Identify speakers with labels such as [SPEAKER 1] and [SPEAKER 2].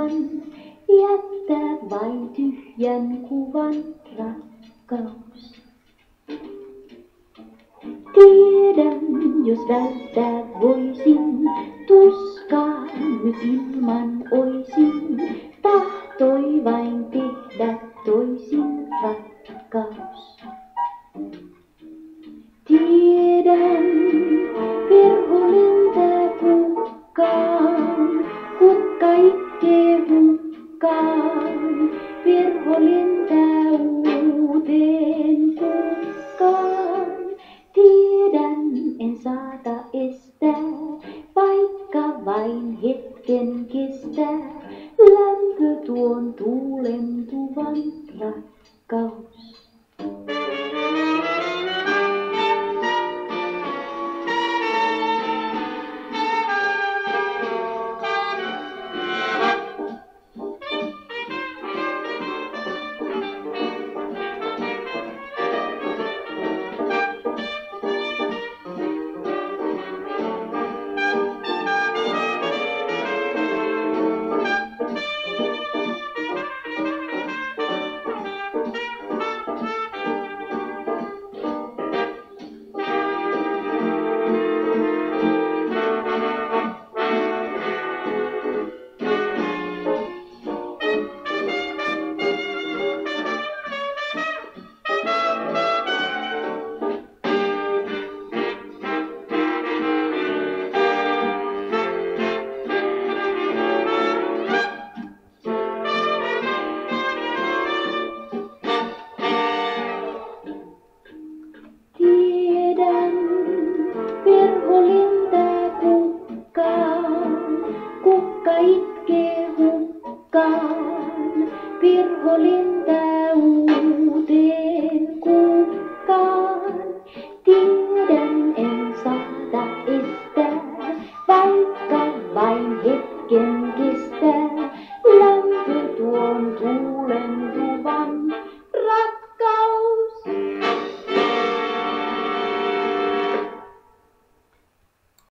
[SPEAKER 1] luvan, jättää vain tyhjän kuvan rakkaus. Tiedän, jos välttää voisin, tuskaa nyt ilman oisin, tahtoi vain tehdä toisin rakkaus. Tiedän, verho lentää kukkaan, kukka itkee hukkaan, verho lentää uuteen kukkaan. Tiedän, en saata estää, vaikka vain hetken kestää, lämpö tuon tuulentuvan rakkaus.